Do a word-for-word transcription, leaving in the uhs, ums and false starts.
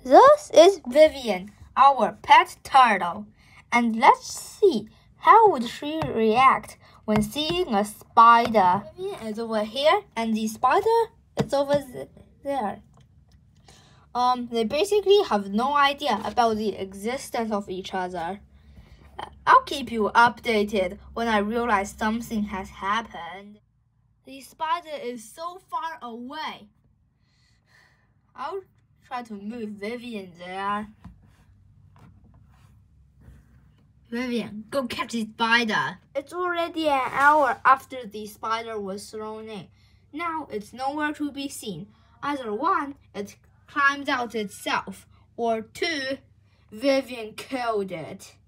This is Vivian, our pet turtle, and let's see how would she react when seeing a spider. Vivian is over here, and the spider is over there. Um, they basically have no idea about the existence of each other. I'll keep you updated when I realize something has happened. The spider is so far away. I'll try to move Vivian there. Vivian, go catch the spider. It's already an hour after the spider was thrown in. Now it's nowhere to be seen. Either one, it climbed out itself, or two, Vivian killed it.